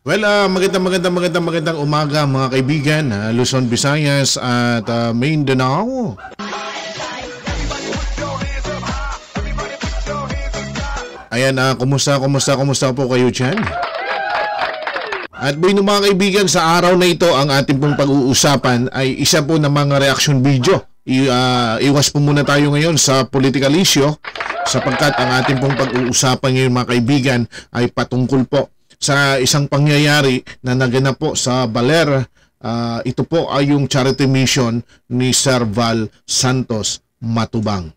Well, magandang umaga mga kaibigan, Luzon, Visayas at Mindanao. Ayan, kumusta po kayo dyan? At boy, mga kaibigan, sa araw na ito ang ating pong pag-uusapan ay isa po ng mga reaction video. Iwas po muna tayo ngayon sa political issue sapagkat ang ating pong pag-uusapan ngayon mga kaibigan ay patungkol po sa isang pangyayari na naganap po sa Baler. Ito po ay yung charity mission ni Sir Val Santos Matubang.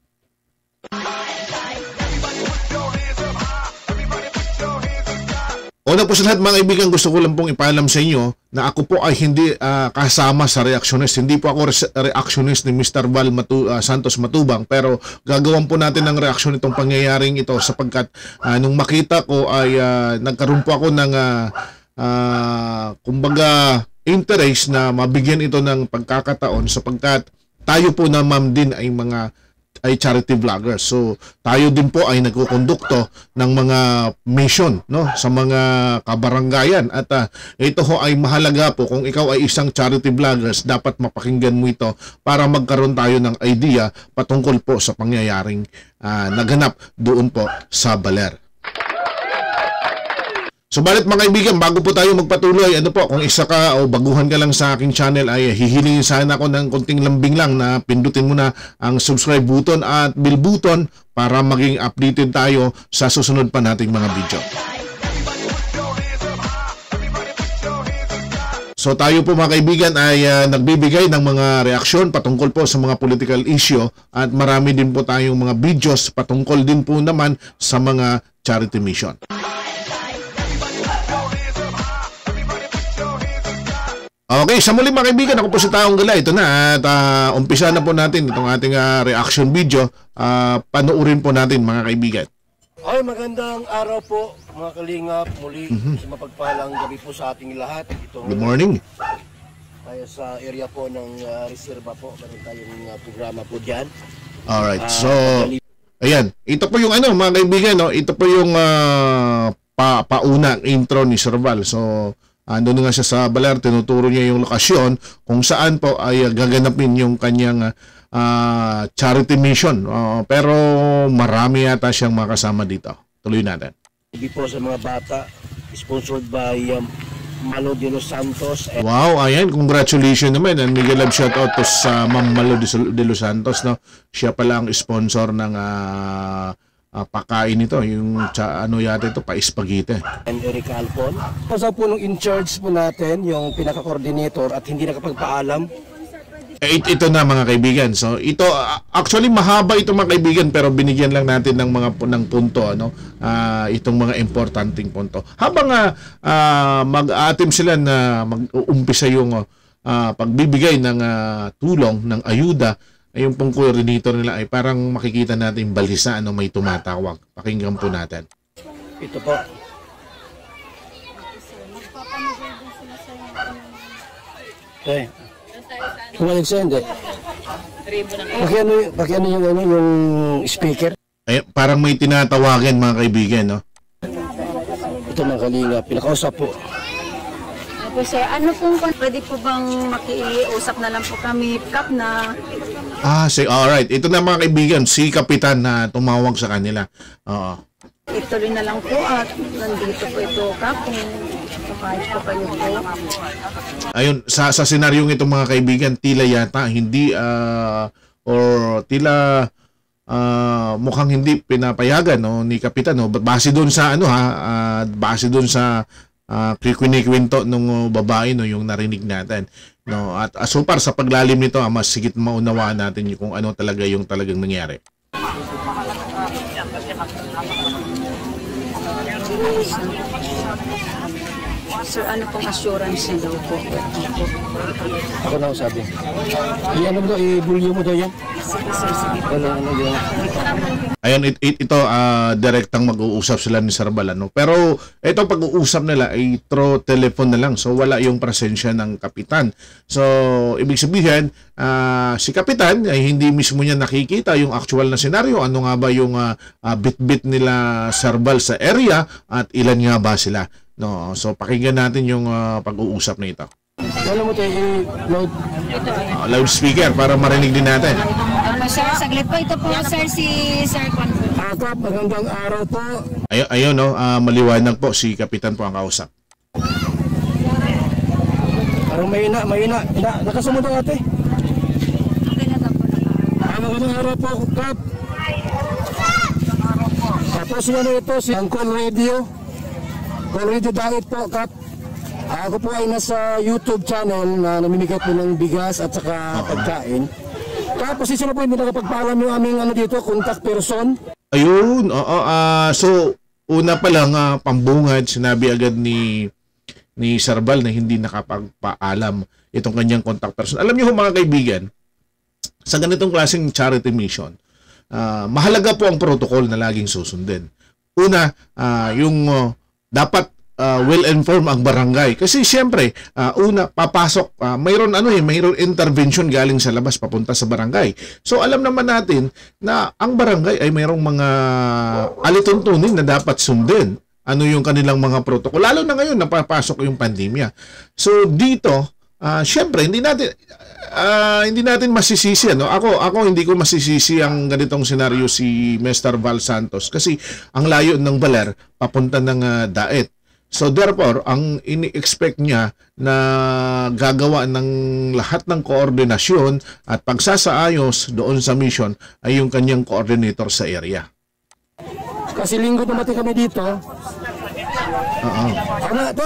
Una po sa lahat mga kaibigan, gusto ko lang pong ipaalam sa inyo na ako po ay hindi kasama sa reactionist. Hindi po ako reactionist ni Mr. Val Santos Matubang, pero gagawan po natin ng reaksyon itong pangyayaring ito sapagkat nung makita ko ay nagkaroon po ako ng kumbaga interest na mabigyan ito ng pagkakataon sapagkat tayo po na ma'am din ay charity vlogger. So tayo din po ay nagkukondukto ng mga mission sa mga kabaranggayan at ito ho ay mahalaga po kung ikaw ay isang charity vloggers, dapat mapakinggan mo ito para magkaroon tayo ng idea patungkol po sa pangyayaring naganap doon po sa Baler. So balit mga kaibigan, bago po tayo magpatuloy, kung isa ka o baguhan ka lang sa aking channel ay hihilingin sana ako ng konting lambing lang na pindutin mo na ang subscribe button at bell button para maging updated tayo sa susunod pa nating mga video. So tayo po mga kaibigan ay nagbibigay ng mga reaksyon patungkol po sa mga political issue at marami din po tayong mga videos patungkol din po naman sa mga charity mission. Okay, sa muli mga kaibigan, ako po si Taong Gala. Ito na at umpisa na po natin itong ating reaction video. Panoorin po natin mga kaibigan. Ay, magandang araw po mga kalingap. Muli sa mapagpalang gabi po sa ating lahat. Good morning. Tayo sa area po ng reserva po. Meron tayong programa po dyan. Alright, so ayan, ito po yung mga kaibigan, ito po yung paunang intro ni Sir Val. So andun nga siya sa Baler, tinuturo niya yung lokasyon kung saan po ay gaganapin yung kanyang charity mission. Pero marami yata siyang makasama dito. Tuloy natin. Hindi po sa mga bata, sponsored by Malo de los Santos. Wow, ayan, congratulations naman. And Miguel love shoutout to sa Ma'am Malo de los Santos. No? Siya pala ang sponsor ng pakain ito, yung yata ito, pa-spaghetti. And Eric Alpon. Kasi po nung in-charge po natin, yung pinaka-coordinator at hindi nakapagpaalam. Ito na mga kaibigan. So ito, actually mahaba ito mga kaibigan, pero binigyan lang natin ng ng punto, itong mga importanteng punto. Habang mag-aatim sila na mag-uumpisa yung pagbibigay ng tulong, ng ayuda, ay yung pong coordinator nila ay parang makikita natin balisa may tumatawag. Pakinggan po natin. Ito po. Okay. Kumalig siya, hindi. Pakiano yung speaker? Ay, parang may tinatawagan mga kaibigan, no? Ito mga kalinga, pinakausap po. Po sir, pwede po bang makiusap na lang po kami, Kap na? Alright. Ito na mga kaibigan, si Kapitan na tumawag sa kanila. Ituloy na lang po at nandito po ito, Kap, kung kahit po kayo po. Ayun, sa senaryong ito mga kaibigan, tila yata, hindi, or tila, mukhang hindi pinapayagan ni Kapitan. Base doon sa, base doon sa kwento nung babae yung narinig natin, at so far sa paglalim nito mas sigit maunawaan natin kung ano talaga yung talagang nangyari. Sir, ano pong assurance niyo po? Ako na sabi. I-bulyo mo daw yan. Sige. Ayan, ito direktang mag-uusap sila ni Sir Val, pero ito pag-uusap nila ay through telephone na lang, so wala yung presensya ng Kapitan. So ibig sabihin si Kapitan ay hindi mismo niya nakikita yung actual na senaryo, ano nga ba yung bit-bit nila Sir Val sa area at ilan nga ba sila. No, so pakinggan natin yung pag-uusap na ito. Ano mo tayo load? Loudspeaker para marinig din natin. Sir, saglit po. Ito po, sir, si Sir Kwan po. Kap, magandang araw po. Ayun, no, maliwanag po si Kapitan po ang kausap. Parang mahina. Nakasunod ang ate. Okay na po. Magandang araw po, Kap. Tapos yan ito, si Angkol Radio. Angkol Radio Diet po, Kap. Ako po ay nasa YouTube channel na namimigay po ng bigas at saka pagkain. Tapos isa na po hindi nakapagpaalam yung aming dito, contact person. Ayun, so una pa lang pambungad, sinabi agad ni Sir Val na hindi nakapagpaalam itong kanyang contact person. Alam niyo mga kaibigan, sa ganitong klaseng charity mission, mahalaga po ang protocol na laging susundin. Una, yung dapat well-informed ang barangay. Kasi siyempre, una, papasok, mayroon intervention galing sa labas papunta sa barangay. So alam naman natin na ang barangay ay mayroong mga alituntunin na dapat sundin. Ano yung kanilang mga protocol. Lalo na ngayon, napapasok yung pandemya. So dito, siyempre, hindi natin masisisi. Ano? Ako hindi ko masisisi ang ganitong senaryo si Mr. Val Santos kasi ang layo ng Baler papunta ng Daet. So therefore, ang ini-expect niya na gagawa ng lahat ng koordinasyon at pagsasaayos doon sa mission ay yung kanyang coordinator sa area. Kasi linggo dumating kami dito. Ano ito?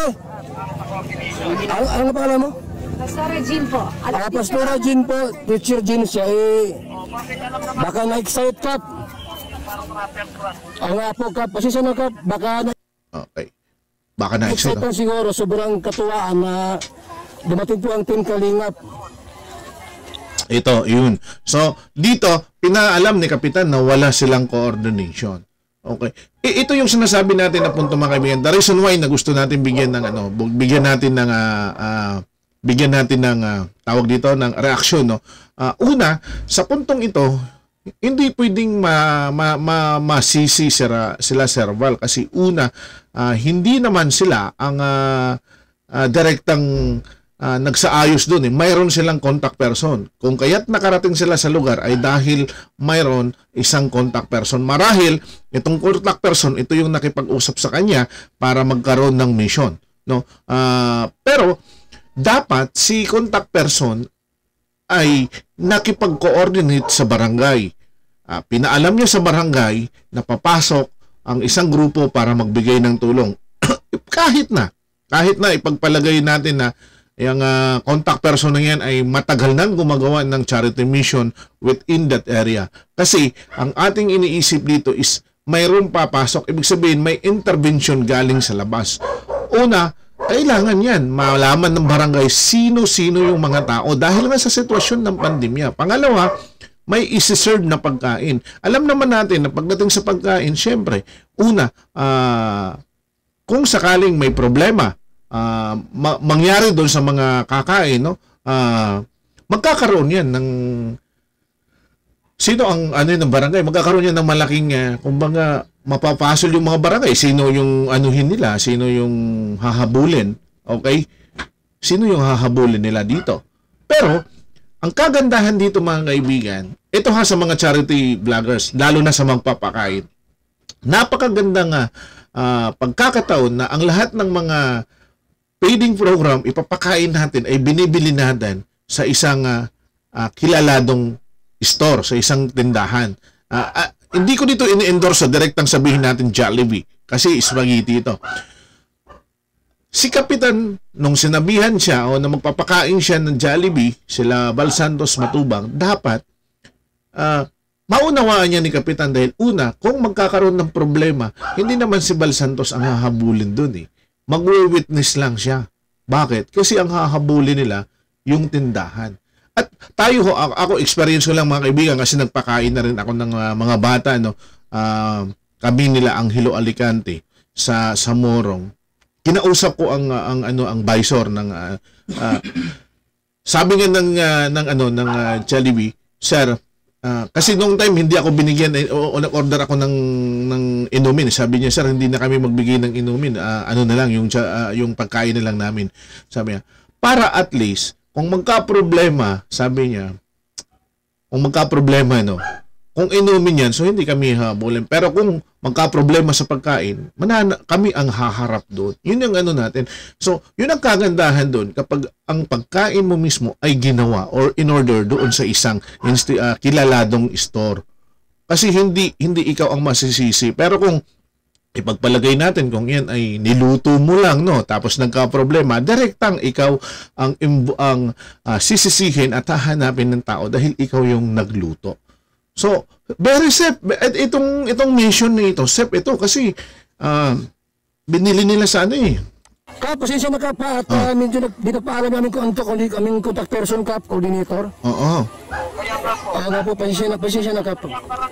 Ano pangalan mo? Pastora Jean po. Pastora Jean po, teacher Jean siya baka na-excite Kap. Nga po Kap, pasisya na Kap, baka Okay. Baka na-excite. Excited siguro, sobrang katuwaan na dumating po ang Team Kalingap. Ito, yun. So, dito, pinaalam ni Kapitan na wala silang coordination. Okay. Ito yung sinasabi natin na punto mga kaibigan. The reason why na gusto natin bigyan ng bigyan natin ng tawag dito ng reaksyon, no. Una, sa puntong ito, hindi pwedeng masisi sila Sir Val kasi una, hindi naman sila ang direktang nagsaayos doon. Mayroon silang contact person. Kung kaya't nakarating sila sa lugar ay dahil mayroon isang contact person. Marahil, itong contact person, ito yung nakipag-usap sa kanya para magkaroon ng mission. No? Pero, dapat si contact person ay nakipag-coordinate sa barangay. Pinaalam niya sa barangay na papasok ang isang grupo para magbigay ng tulong. kahit na ipagpalagay natin na yung contact person na yan ay matagal nang gumagawa ng charity mission within that area. Kasi ang ating iniisip dito is mayroong papasok. Ibig sabihin may intervention galing sa labas. Una, kailangan yan malaman ng barangay sino-sino yung mga tao dahil nga sa sitwasyon ng pandemya. Pangalawa, may isi-serve na pagkain. Alam naman natin na pagdating sa pagkain, syempre, una, kung sakaling may problema, mangyari doon sa mga kakain, no? Magkakaroon yan ng sino ang ng barangay, magkakaroon yan ng malaking kumbaga mapapasol yung mga barangay, sino yung anuhin nila, sino yung hahabulin, okay? Sino yung hahabulin nila dito? Pero ang kagandahan dito mga kaibigan, ito sa mga charity vloggers, lalo na sa magpapakain. Napakagandang pagkakataon na ang lahat ng mga feeding program ipapakain natin ay binibili natin sa isang kilaladong store, sa isang tindahan. Hindi ko dito ini-endorse direktang sabihin natin Jollibee kasi spaghetti ito. Si Kapitan, nung sinabihan siya o na magpapakain siya ng Jollibee, sila Val Santos Matubang, dapat maunawaan niya ni Kapitan dahil una, kung magkakaroon ng problema, hindi naman si Val Santos ang hahabulin dun eh. Mag-witness lang siya. Bakit? Kasi ang hahabulin nila yung tindahan. At tayo, ako experience ko lang mga kaibigan kasi nagpakain na rin ako ng mga bata, no. Kami nila ang Hilo Alicante sa Morong. Kinausap ko ang visor ng sabi nga ng Jollibee, sir, Kasi noong time hindi ako binigyan o nag-order ako ng inumin. Sabi niya, sir, hindi na kami magbigay ng inumin. Ano na lang yung pagkain na lang namin. Sabi niya, para at least kung magka-problema, sabi niya, kung magka-problema kung inumin yan, so hindi kami habulin. Pero kung magka-problema sa pagkain, kami ang haharap doon. Yun yung ano natin. So, yun ang kagandahan doon kapag ang pagkain mo mismo ay ginawa or in order doon sa isang kilaladong store. Kasi hindi ikaw ang masisisi. Pero kung ipagpalagay natin kung yan ay niluto mo lang, tapos nagka-problema, direktang ikaw ang sisisihin at hahanapin ng tao dahil ikaw yung nagluto. So, very safe. At itong mission na ito, safe ito kasi binili nila sa Kap, pasensya na Kap, at medyo pinapaalam namin kung ano kaming contact person, Kap, coordinator. Oo. Nga po, pasensya na Kap.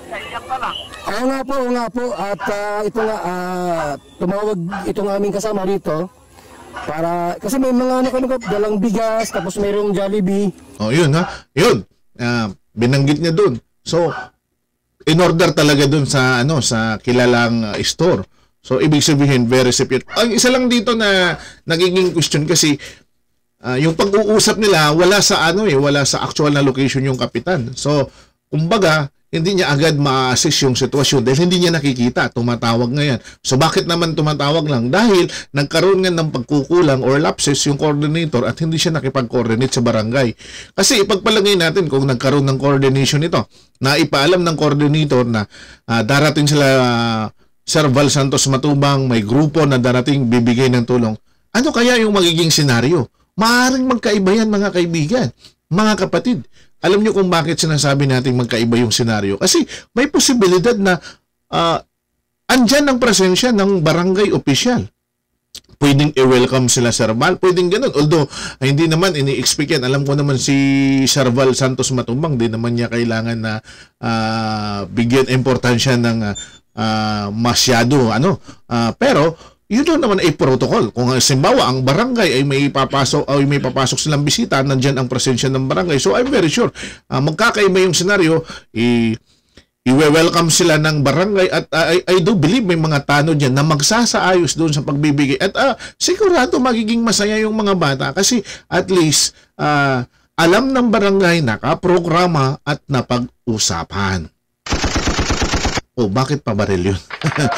Oo nga po, at ito nga, tumawag itong aming kasama dito. Kasi may mga Kap, dalang bigas, tapos mayroong Jollibee. Yun ha. Yun. Binanggit niya dun. So, in order talaga dun sa sa kilalang store. So, ibig sabihin, very safe. Ang isa lang dito na nagiging question kasi yung pag-uusap nila wala sa wala sa actual na location yung kapitan. So, kumbaga, hindi niya agad ma-assess yung sitwasyon dahil hindi niya nakikita, tumatawag ngayon. So bakit naman tumatawag lang? Dahil nagkaroon nga ng pagkukulang or lapses yung coordinator at hindi siya nakipag-coordinate sa barangay. Kasi ipagpalagay natin kung nagkaroon ng coordination ito, na ipaalam ng coordinator na darating sila Sir Val Santos Matubang, may grupo na darating bibigay ng tulong. Ano kaya yung magiging senaryo? Maaaring magkaiba yan mga kaibigan, mga kapatid. Alam niyo kung bakit sinasabi natin magkaiba yung senaryo? Kasi may posibilidad na andyan ang presensya ng barangay official. Pwedeng i-welcome sila Sir Val, pwedeng ganun. Although, hindi naman ini-expect yan. Alam ko naman si Sir Val Santos Matubang, di naman niya kailangan na bigyan importansya ng masyado. Pero, yun naman ay protocol. Kung simbawa ang barangay ay may papasok silang bisita, nandyan ang presensya ng barangay. So I'm very sure magkakaiba yung senaryo, i-welcome sila ng barangay at I do believe may mga tanod dyan na magsasaayos doon sa pagbibigay. At sigurado magiging masaya yung mga bata kasi at least alam ng barangay, nakaprograma at napag-usapan. Bakit pa baril yun?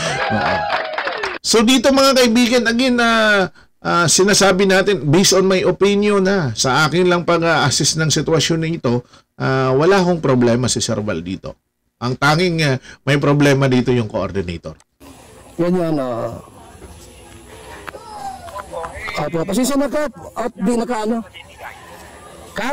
So dito mga kaibigan, again, sinasabi natin, based on my opinion sa akin lang pag-assist ng sitwasyon nito, wala akong problema si Sir Val dito. Ang tanging may problema dito yung coordinator. Yan. Pasensya na Kap, at di nakaano. Kap?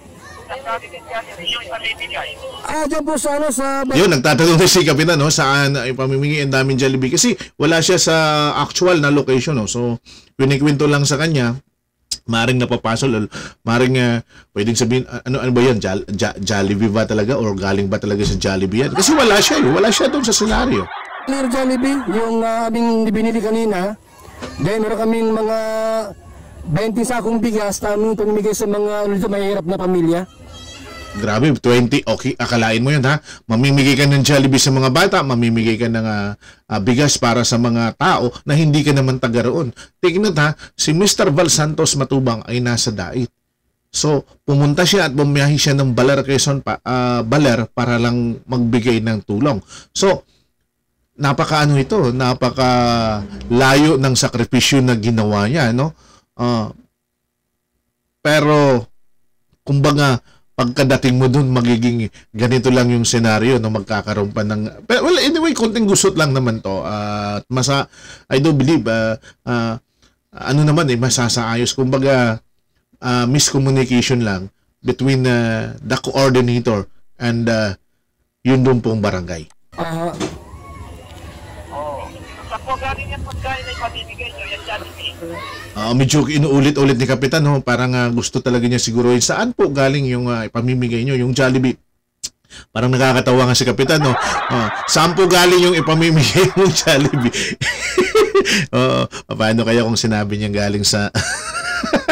Diyan po sa Yun, nagtatanong si Kapitan, saan ipamimigay ang daming Jollibee kasi wala siya sa actual na location, So, pinikwento lang sa kanya, maring napapasol, maring pwedeng sabihin, ano ba yan, Jollibee ba talaga or galing ba talaga sa Jollibee yan? Kasi wala siya doon sa senaryo. Clear Jollibee, yung aming binili kanina, dahil meron kaming mga 20 sakong bigas na pamimigay sa mga mahirap na pamilya. Grabe, 20. Okay, akalain mo yun Mamimigay ka ng Jollibee sa mga bata, mamimigay ka ng bigas para sa mga tao na hindi ka naman taga roon. Take note si Mr. Val Santos Matubang ay nasa Dait. So, pumunta siya at bumiyahe siya ng Baler, Quezon Baler para lang magbigay ng tulong. So, napaka layo ng sakripisyo na ginawa niya, pero kumbaga pagkadating mo dun magiging ganito lang yung senaryo magkakaroon pa ng well anyway konting gusot lang naman to I do believe masasaayos kumbaga miscommunication lang between the coordinator and yun doon pong barangay. Galing yung pagkain na ipamimigay nyo, yung Jollibee. Medyo inuulit-ulit ni Kapitan, parang gusto talaga niya siguruhin saan po galing yung ipamimigay nyo, yung Jollibee. Parang nakakatawa nga si Kapitan, saan po galing yung ipamimigay yung Jollibee? Paano kaya kung sinabi niya galing sa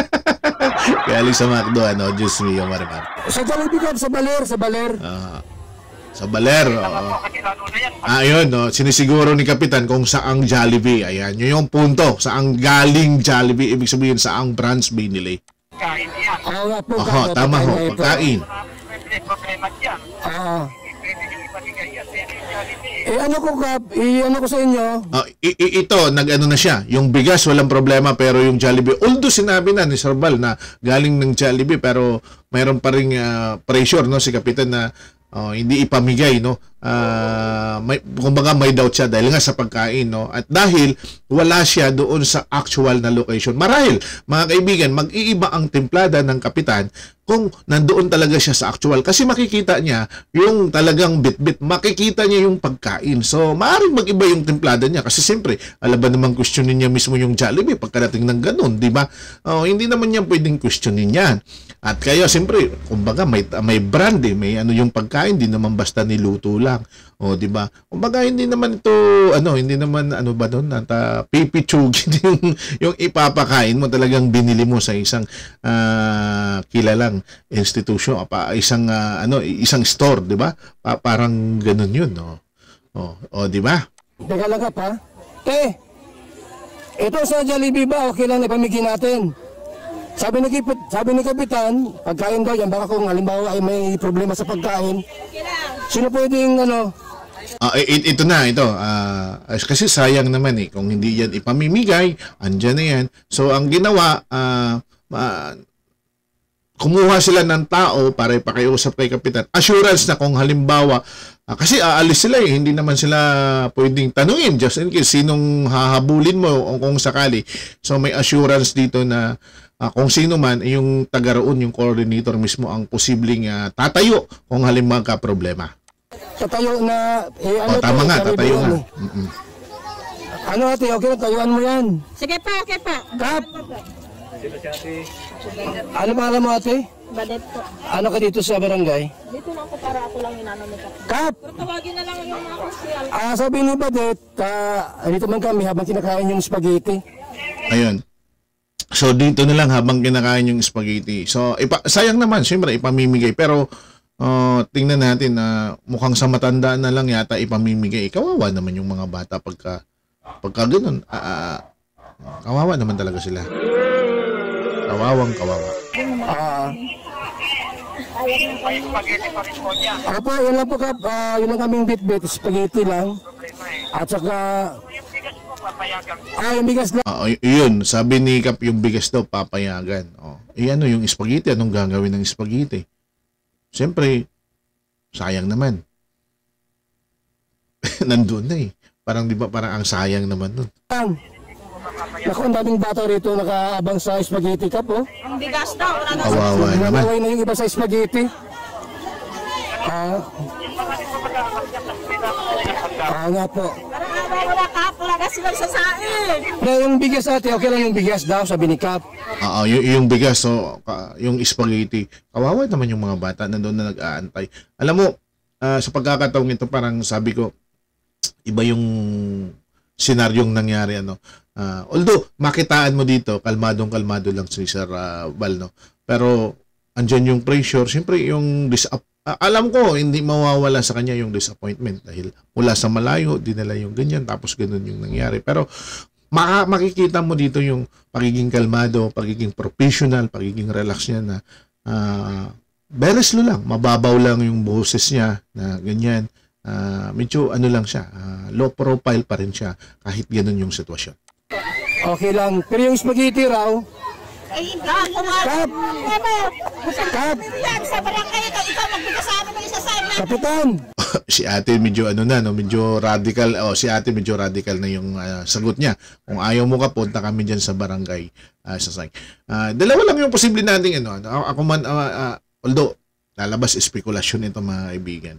galing sa McDo, Diyos me, yung marimar. Sa Jollibee ka, sa Baler. Sa Baler. Opo, kasi lalo na yan. Ayun, no, sinisiguro ni Kapitan kung saang Jollibee. Ayan, yun yung punto. Saang galing Jollibee, ibig sabihin saang branch binili. Kain yan. Oo nga po, Oho, tama ho, pagkain. pagkain. May problema dyan. Ah, Pwede nyo ipamigay yan. Pwede yung Jollibee. ano ko Kap, ano ko sa inyo, Ito, nag-ano na siya. Yung bigas, walang problema, pero yung Jollibee, although sinabi na ni Sir Bal na galing ng Jollibee, pero mayroon pa ring pressure, no, si Kapitan na hindi ipamigay, no. Kumbaga may doubt siya dahil nga sa pagkain, no. At dahil wala siya doon sa actual na location. Marahil, mga kaibigan, mag-iiba ang templada ng Kapitan kung nandoon talaga siya sa actual. Kasi makikita niya yung talagang bit-bit, makikita niya yung pagkain. So, maaaring mag-iba yung templada niya. Kasi siyempre, alam ba namang questionin niya mismo yung Jollibee pagkadating ng ganun, di ba? Hindi naman niya pwedeng questionin yan. At kaya, siyempre, kumbaga, may brand eh, may ano yung pagkain, di naman basta niluto lang. Di ba? Kumbaga, hindi naman ito, hindi naman, ba doon, pipitsugin yung ipapakain mo, talagang binili mo sa isang kilalang institution, isang store, di ba? Parang ganun yun, no? Di ba? teka lang Kap ha. Ito sa Jollibee ba, okay lang na ipamigay natin? Sabi ni Kapitan, pagkain daw yan, baka kung halimbawa ay may problema sa pagkain, sino pwedeng Ito na, ito. Kasi sayang naman eh. Kung hindi yan ipamimigay, andyan na yan. So, ang ginawa, kumuha sila ng tao para ipakiusap kay Kapitan. Assurance na kung halimbawa, kasi aalis sila eh. Hindi naman sila pwedeng tanungin just in case sinong hahabulin mo o kung sakali. So, may assurance dito na kung sino man, yung taga roon, yung coordinator mismo ang posibleng tatayo kung halimbawa ka problema. tatayo na, Tama nga, Jollibee tatayo yan, nga. eh. Ano ate, okay lang, tayuan mo yan. Sige pa, okay pa. Kap! Ano pangalan mo ate? Badet po. Ano ka dito sa barangay? Dito lang po para ako lang inano ni Kap. Kap! Tawagin na lang yung mga ospital. Sabi ni Badet, dito man kami habang kinakain yung spaghetti. Ayun. So, dito na lang habang kinakain yung spaghetti. So, sayang naman, siyempre, ipamimigay. Pero, tingnan natin na mukhang sa matanda na lang yata ipamimigay. Kawawa naman yung mga bata pagka ganun. Kawawa naman talaga sila. Kawawang kawawa. May spaghetti pa rin po niya. Opo, yun lang po Kap, yun lang kaming bit-bit, spaghetti lang. At saka, Yung bigas po, papayagan po. yung bigas lang. Yun, sabi ni Kap yung bigas daw papayagan. Ano yung spaghetti? Anong gagawin ng spaghetti? Siyempre, sayang naman. Nandun na eh. Parang di ba, parang ang sayang naman nun. Naku, ang daming bata rito nakaabang sa spaghetti Kap, oh. Ang bigas daw, wala na. Kawawa naman. Namaway na yung iba sa spaghetti. Nga po. Parang wala Kap, wala kasi magsasain. Na yung bigas ate, okay lang yung bigas daw, sabi ni Kap. Yung bigas, so, yung spaghetti, kawawa naman yung mga bata na doon na nag-aantay. Alam mo, sa pagkakataong ito, parang sabi ko, iba yung senaryong nangyari, although, makitaan mo dito, kalmadong-kalmado lang si Sir Bal, no? Pero, andyan yung pressure, siyempre yung alam ko, hindi mawawala sa kanya yung disappointment dahil mula sa malayo, dinala yung ganyan, tapos ganun yung nangyari. Pero, makikita mo dito yung pagiging kalmado, pagiging professional, pagiging relax niya na very slow lang, mababaw lang yung boses niya na ganyan. Medyo lang siya, low profile pa rin siya kahit ganun yung sitwasyon. Okay lang. Pero yung spaghetti raw, Kap! Kap! Yan, sa barangay ito, ikaw magbigas sa amin ng isa sa amin. Kapitan! Si ate medyo medyo radical. Si ate medyo radical na yung sagot niya. Kung ayaw mo ka, punta kami diyan sa barangay dalawa lang yung posible nating ako man although lalabas spekulasyon ito mga kaibigan.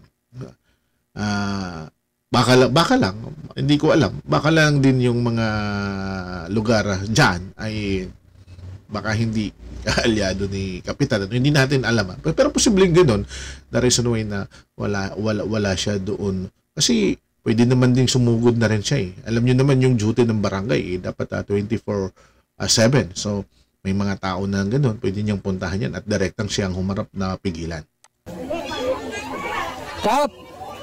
Baka lang, hindi ko alam. Baka lang din yung mga lugar diyan ay baka hindi aliado ni Kapitan. Hindi natin alam. Pero posibleng ganoon. The reason why na wala siya doon. Kasi pwede naman ding sumugod na rin siya eh. Alam niyo naman yung duty ng barangay dapat 24/7. So may mga tao na ganoon, pwede niyang puntahan yan at direktang siyang humarap na pigilan. Kap!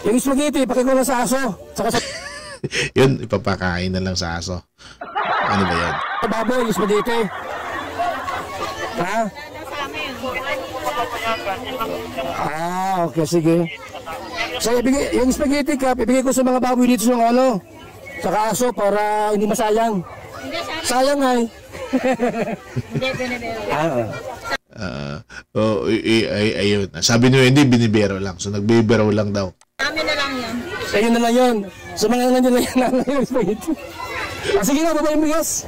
Yung spaghetti, pakiko lang sa aso. Saka sa Yun, ipapakain na lang sa aso. Ano ba yan? baboy, yung spaghetti. Ha? Okay, sige. So, yung spaghetti cup, ibigay ko sa mga baboy dito sa ano, sa aso para hindi masayang. Sayang ay. Ayun. Sabi niyo hindi, binibero lang. So, nagbibero lang daw. Amin na lang yun. Ayun na lang yun. Sa mga nandiyan na yan, yung spaghetti. Sige na, baba yung bigas.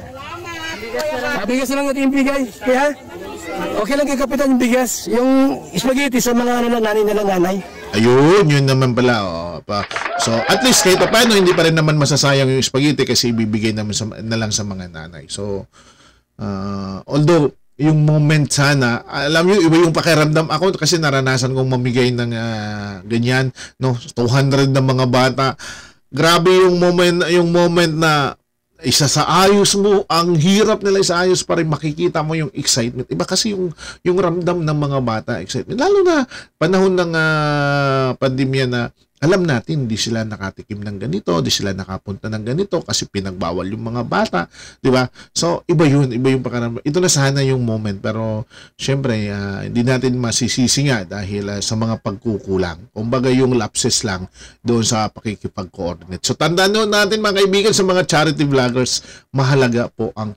Bigas na lang natin yung bigay. Kaya, okay lang kay Kapitan yung bigas. Yung spaghetti sa mga nanay na lang nanay. Ayun, yun naman pala. So, at least kahit paano, hindi pa rin naman masasayang yung spaghetti kasi ibibigay naman na lang sa mga nanay. So, although, yung moment sana, alam nyo, iba yung pakiramdam ako kasi naranasan kong mamigay ng ganyan, no? 200 na mga bata. Grabe yung moment na isa sa ayos mo, ang hirap nila sa ayos pa rin makikita mo yung excitement. Iba kasi yung ramdam ng mga bata, excitement. Lalo na panahon ng pandemya na alam natin, hindi sila nakatikim ng ganito, hindi sila nakapunta ng ganito kasi pinagbawal yung mga bata, di ba? So, iba yung pakaramdam. Ito na sana yung moment, pero syempre, hindi natin masisisi nga dahil sa mga pagkukulang. Kumbaga yung lapses lang doon sa pakikipag-coordinate. So, tandaan natin mga kaibigan sa mga charity vloggers, mahalaga po ang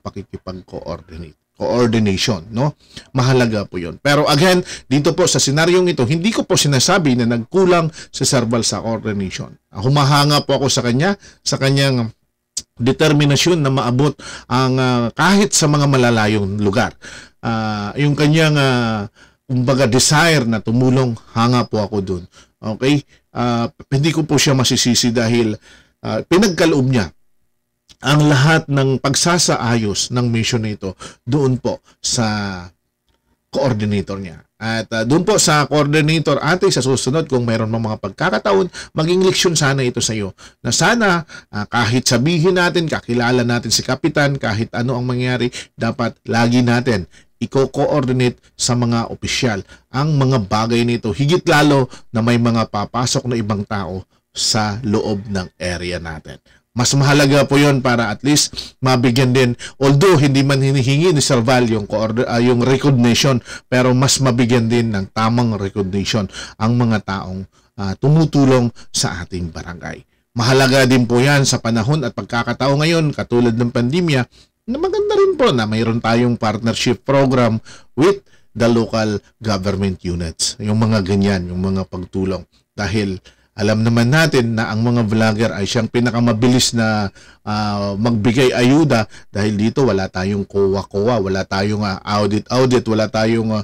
coordination, no? Mahalaga po 'yon. Pero again, dito po sa senaryong ito, hindi ko po sinasabi na nagkulang si Sir Val sa coordination. Humahanga po ako sa kanyang determinasyon na maabot ang kahit sa mga malalayong lugar. Yung kanyang kumbaga desire na tumulong, hanga po ako dun. Okay? Hindi ko po siya masisisi dahil pinagkaloob niya ang lahat ng pagsasaayos ng mission nito doon po sa coordinator niya. At doon po sa coordinator, ate, sa susunod kung mayroon mga pagkakataon, maging leksyon sana ito sa iyo. Na sana kahit sabihin natin, kakilala natin si Kapitan, kahit ano ang mangyari, dapat lagi natin i-coordinate sa mga opisyal ang mga bagay nito. Higit lalo na may mga papasok na ibang tao sa loob ng area natin. Mas mahalaga po yon para at least mabigyan din, although hindi man hinihingi ni Sir Val yung recognition, pero mas mabigyan din ng tamang recognition ang mga taong tumutulong sa ating barangay. Mahalaga din po yan sa panahon at pagkakataon ngayon, katulad ng pandemya, na maganda rin po na mayroon tayong partnership program with the local government units. Yung mga ganyan, yung mga pagtulong. Dahil alam naman natin na ang mga vlogger ay siyang pinakamabilis na magbigay ayuda dahil dito wala tayong COA, wala tayong audit, wala tayong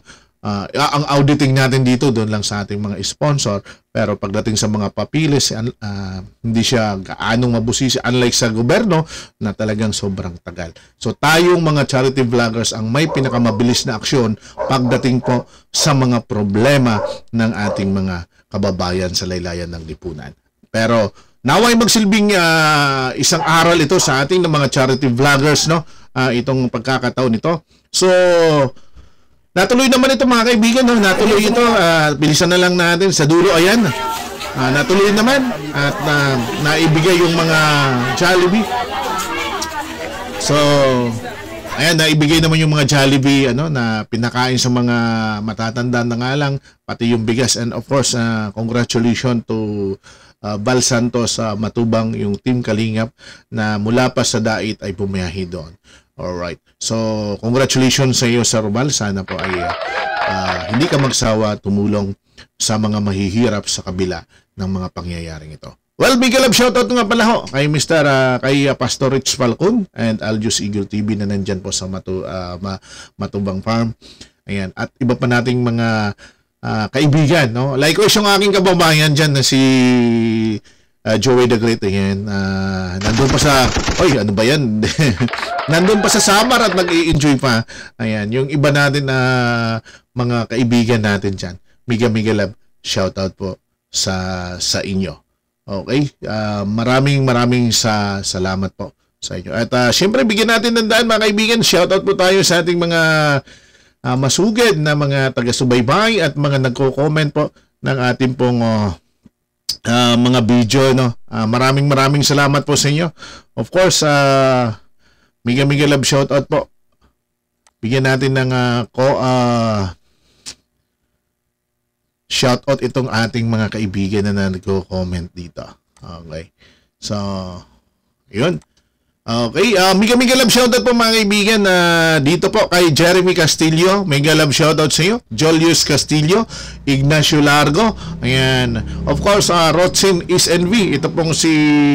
ang auditing natin dito doon lang sa ating mga sponsor, pero pagdating sa mga papilis hindi siya gaanong mabusisi unlike sa gobyerno na talagang sobrang tagal. So tayong mga charity vloggers ang may pinakamabilis na aksyon pagdating po sa mga problema ng ating mga kababayan sa laylayan ng lipunan. Pero naway magsilbing isang aral ito sa ating ng mga charity vloggers, no? Itong pagkakataon nito. So natuloy naman ito mga kaibigan, no? Natuloy ito. Bilisan na lang natin sa dulo. Ayan. Natuloy naman at naibigay yung mga Jollibee. So ayan, naibigay naman yung mga Jollibee na pinakain sa mga matatanda na nga lang, pati yung bigas. And of course, congratulations to Val Santos Matubang, yung Team Kalingap na mula pa sa Dait ay bumiyahe doon. Alright. So, congratulations sa iyo, Sir Val. Sana po ay hindi ka magsawa tumulong sa mga mahihirap sa kabila ng mga pangyayaring ito. Well, big love shoutout nga pala ho kay kay Pastor Rich Falcon and Aljus Eagle TV na nandyan po sa Matubang Farm. Ayan. At iba pa nating mga kaibigan, no? Likewise yung aking kababayan dyan na si Joey the Great. Ayan. Nandun pa sa, ano ba yan? Nandun pa sa Samar at nag-i-enjoy pa. Ayan. Yung iba natin na mga kaibigan natin dyan. Miga love shoutout po sa inyo. Okay, maraming salamat po sa inyo. At syempre bigyan natin ng daan mga kaibigan. Shoutout po tayo sa ating mga masugid na mga taga-subaybay at mga nagko-comment po ng ating pong mga video, no. Maraming salamat po sa inyo. Of course, mega love shoutout po. Bigyan natin ng shoutout itong ating mga kaibigan na nagko-comment dito. Okay. So, yun. Okay, mega love shoutout po mga kaibigan dito po kay Jeremy Castillo, mega love shoutout sa iyo. Julius Castillo, Ignacio Largo, ayan. Of course, Rotsin is NV, ito pong si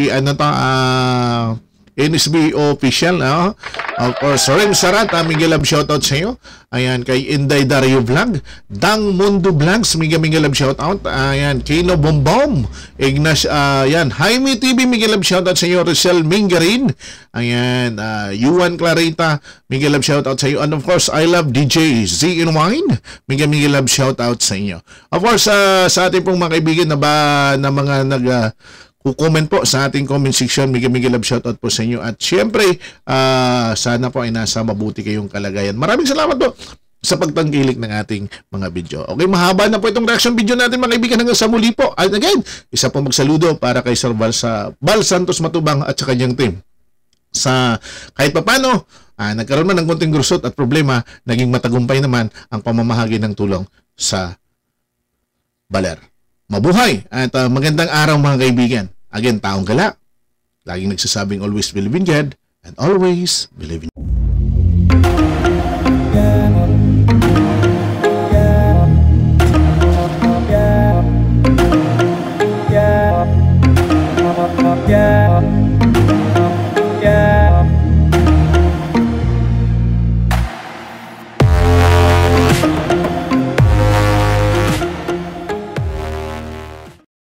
NSB official, of course, Rem Sarat, mega love shoutout sa iyo. Ayan, kay Inday Dario Vlog, Dang Mundo Vlogs, mega love shoutout. Ayan, Kino Bombom, Ignacio, ayan, Jaime TV, mega love shoutout sa iyo. Rizal Mingarin, ayan, Yuan Clarita, mega love shoutout sa iyo. And of course, I love DJ Z in Wine, mega love shoutout sa inyo. Of course, sa ating pong mga kaibigan na mga comment po sa ating comment section, mega love shoutout po sa inyo. At syempre, sana po ay nasa mabuti kayong kalagayan. Maraming salamat po sa pagtangkilik ng ating mga video. Okay, mahaba na po itong reaction video natin mga kaibigan, hanggang sa muli po. And again, isa po magsaludo para kay Sir Val Santos Matubang at sa kanyang team. Sa kahit papano, nagkaroon man ng konting gurusot at problema, naging matagumpay naman ang pamamahagi ng tulong sa Baler. Mabuhay at magandang araw mga kaibigan. Again, taong gala, laging nagsasabing always believe in God and always believe in